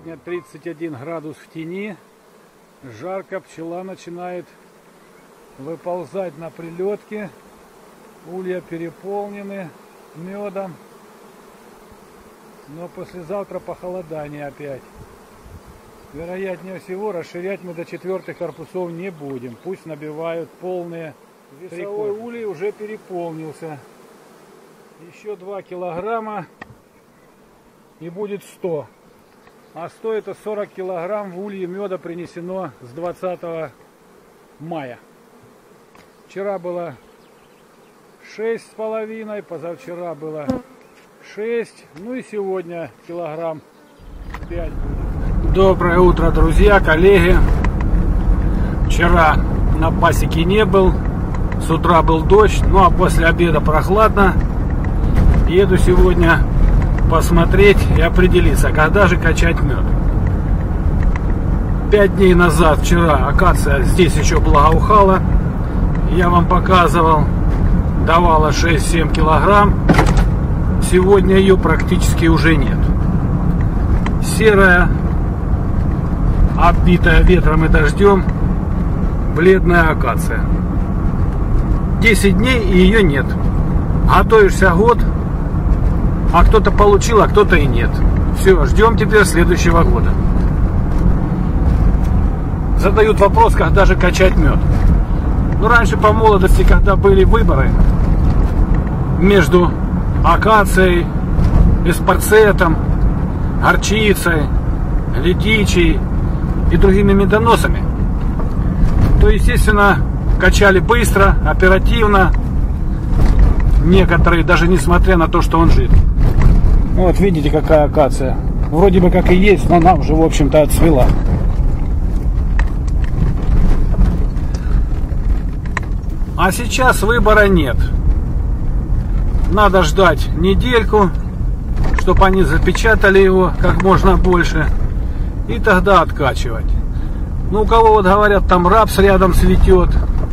Сегодня 31 градус в тени. Жарко, пчела начинает выползать на прилетки. Улья переполнены медом. Но послезавтра похолодание опять. Вероятнее всего, расширять мы до 4 корпусов не будем. Пусть набивают полные. Весовой улей уже переполнился. Еще 2 килограмма и будет 100. А 100 это 40 килограмм в улье меда принесено с 20 мая. Вчера было 6,5, позавчера было 6, ну и сегодня килограмм 5. Доброе утро, друзья, коллеги. Вчера на пасеке не был, с утра был дождь, ну а после обеда прохладно. Еду сегодня посмотреть и определиться, когда же качать мед. 5 дней назад, вчера, акация здесь еще благоухала. Я вам показывал, давала 6-7 килограмм. Сегодня ее практически уже нет. Серая, оббитая ветром и дождем, бледная акация. 10 дней и ее нет. Готовишься год, а кто-то получил, а кто-то и нет. Все, ждем теперь следующего года. Задают вопрос, когда же качать мед. Ну, раньше по молодости, когда были выборы между акацией, эспарцетом, горчицей, летичей и другими медоносами, то, естественно, качали быстро, оперативно. Некоторые, даже несмотря на то, что он жидкий. Вот видите, какая акация. Вроде бы как и есть, но она уже, в общем-то, отцвела. А сейчас выбора нет. Надо ждать недельку, чтобы они запечатали его как можно больше. И тогда откачивать. Ну, у кого, вот говорят, там рапс рядом цветет,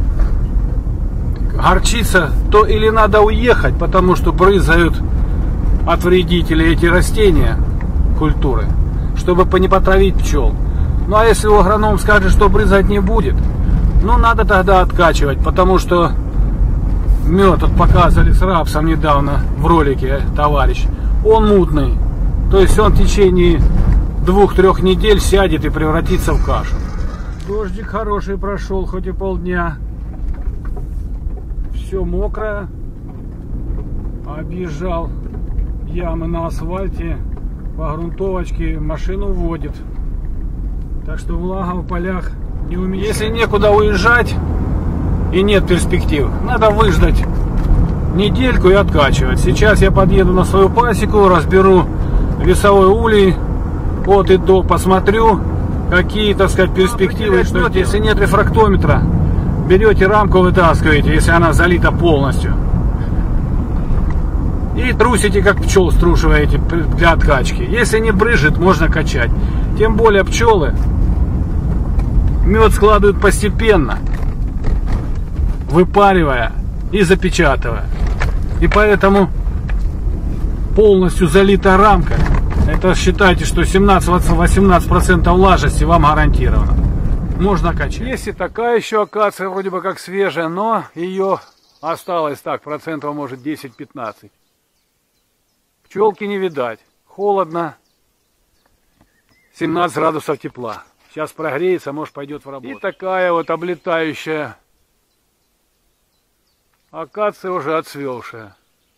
горчица, то или надо уехать, потому что брызгают от вредителей эти растения, культуры, чтобы не потравить пчел. Ну а если агроном скажет, что брызгать не будет, ну надо тогда откачивать, потому что мед, вот показывали с рапсом недавно в ролике, товарищ, он мутный. То есть он в течение 2-3 недель сядет и превратится в кашу. Дождик хороший прошел, хоть и полдня. Все мокрое. Объезжал ямы на асфальте, по грунтовочке машину водит. Так что влага в полях не уменьшается. Если некуда уезжать и нет перспектив, надо выждать недельку и откачивать. Сейчас я подъеду на свою пасеку, разберу весовой улей от и до, посмотрю, какие, так сказать, перспективы. Что если нет рефрактометра, берете рамку, вытаскиваете, если она залита полностью. И трусите, как пчел струшиваете для откачки. Если не брызжет, можно качать. Тем более пчелы мед складывают постепенно, выпаривая и запечатывая. И поэтому полностью залитая рамка, это считайте, что 17-18% влажности вам гарантировано. Можно качать. Есть и такая еще акация, вроде бы как свежая, но ее осталось так, процентов может 10-15. Пчелки не видать. Холодно. 17 градусов тепла. Сейчас прогреется, может пойдет в работу. И такая вот облетающая акация уже отцвевшая.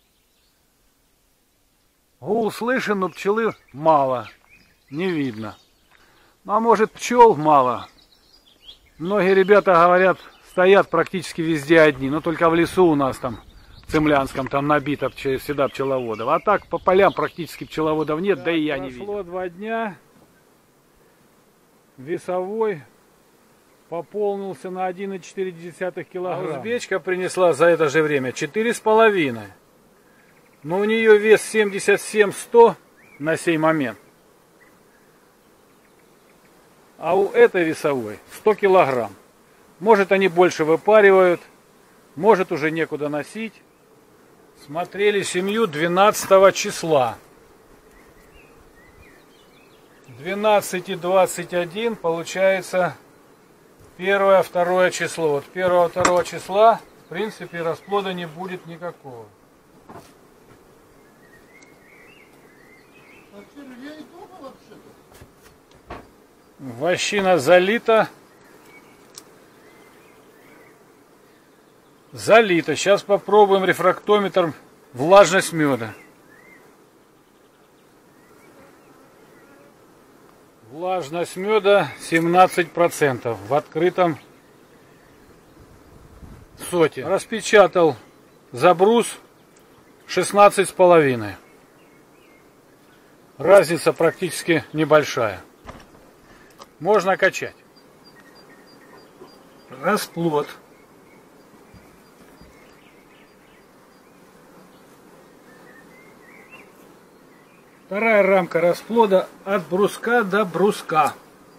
Гул слышен, но пчелы мало. Не видно. Ну, а может пчел мало. Многие ребята говорят, стоят практически везде одни. Но только в лесу у нас там, в Цимлянском, там набито всегда пчеловодов. А так по полям практически пчеловодов нет, да и я не видел. Прошло 2 дня. Весовой пополнился на 1,4 килограмма. А узбечка принесла за это же время 4,5. Но у нее вес 77-100 на сей момент. А у этой весовой 100 килограмм. Может, они больше выпаривают, может, уже некуда носить. Смотрели семью 12 числа. 12,21 получается 1-2 число. Вот 1-2 числа в принципе расплода не будет никакого. Вощина залита. Залита. Сейчас попробуем рефрактометром влажность меда. Влажность меда 17% в открытом соте. Распечатал забрус 16,5. Разница практически небольшая. Можно качать. Расплод. Вторая рамка расплода от бруска до бруска.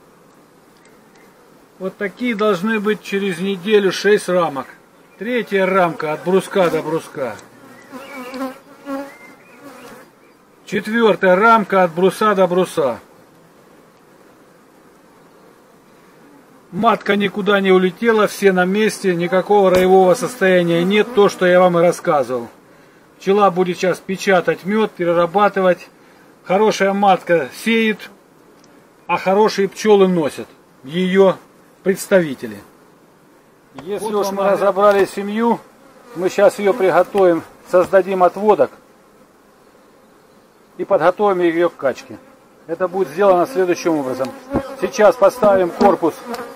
Вот такие должны быть через неделю 6 рамок. Третья рамка от бруска до бруска. Четвертая рамка от бруса до бруса. Матка никуда не улетела, все на месте, никакого роевого состояния нет, то, что я вам и рассказывал. Пчела будет сейчас печатать мед, перерабатывать. Хорошая матка сеет, а хорошие пчелы носят. Ее представители. Если уж мы разобрали семью, мы сейчас ее приготовим, создадим отводок и подготовим ее к качке. Это будет сделано следующим образом. Сейчас поставим корпус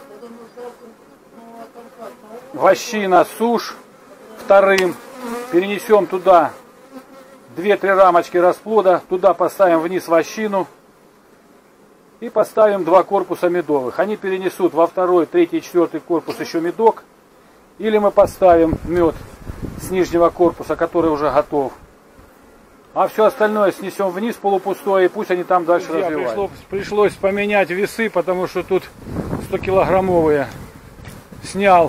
вощина сушь вторым, перенесем туда 2-3 рамочки расплода, туда поставим вниз вощину и поставим 2 корпуса медовых. Они перенесут во 2-й, 3-й, 4-й корпус еще медок. Или мы поставим мед с нижнего корпуса, который уже готов. А все остальное снесем вниз полупустое, и пусть они там дальше развиваются. Пришлось поменять весы, потому что тут 100-килограммовые. Снял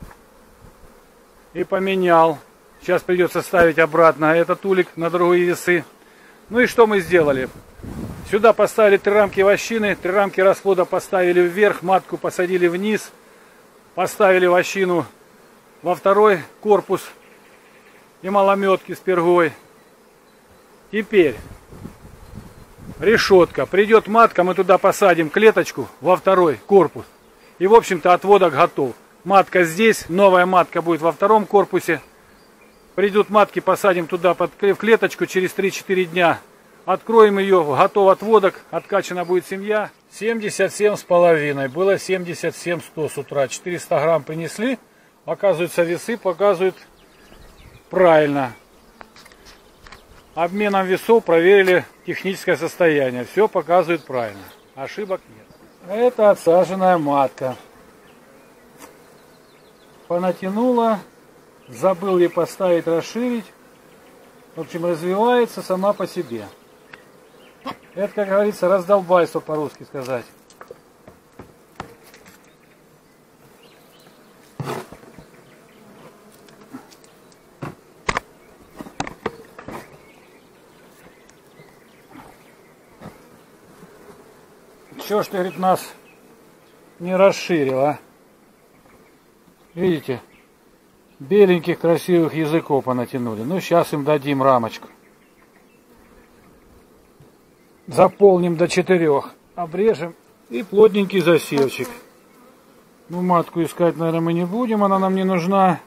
и поменял. Сейчас придется ставить обратно этот улик на другие весы. Ну и что мы сделали? Сюда поставили 3 рамки вощины, 3 рамки расплода поставили вверх, матку посадили вниз. Поставили вощину во 2-й корпус и малометки с пергой. Теперь решетка. Придет матка, мы туда посадим клеточку во 2-й корпус. И в общем-то отводок готов. Матка здесь, новая матка будет во 2-м корпусе. Придут матки, посадим туда в клеточку через 3-4 дня. Откроем ее, готов отводок, откачана будет семья. 77,5. Было 77,100 с утра. 400 грамм принесли. Оказывается, весы показывают правильно. Обменом весов проверили техническое состояние. Все показывает правильно. Ошибок нет. Это отсаженная матка. Понатянула. Забыл ей поставить, расширить. В общем, развивается сама по себе. Это, как говорится, раздолбайство, по-русски сказать. Чего ж ты, говорит, нас не расширил, а? Видите? Беленьких красивых языков понатянули. Ну, сейчас им дадим рамочку. Заполним до 4. Обрежем. И плотненький засевчик. Ну, матку искать, наверное, мы не будем. Она нам не нужна.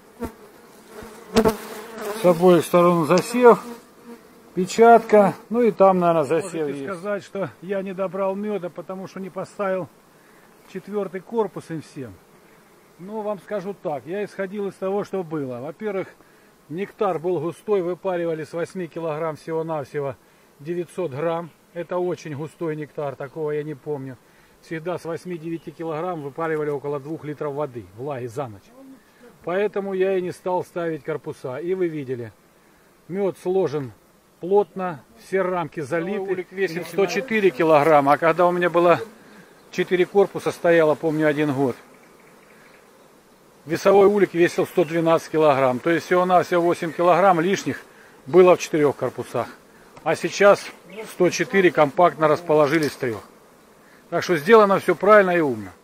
С обоих сторон засев. Печатка. Ну и там, наверное, засев есть. Сказать, что я не добрал меда, потому что не поставил 4-й корпус им всем. Ну, вам скажу так, я исходил из того, что было. Во-первых, нектар был густой, выпаривали с 8 килограмм всего-навсего 900 грамм. Это очень густой нектар, такого я не помню. Всегда с 8-9 килограмм выпаривали около 2 литров воды, влаги за ночь. Поэтому я и не стал ставить корпуса. И вы видели, мед сложен плотно, все рамки залиты. Улик весит 104 килограмма, а когда у меня было 4 корпуса, стояло, помню, 1 год. Весовой улик весил 112 килограмм. То есть всего-навсего 8 килограмм лишних было в 4 корпусах. А сейчас 104 компактно расположились в 3. Так что сделано все правильно и умно.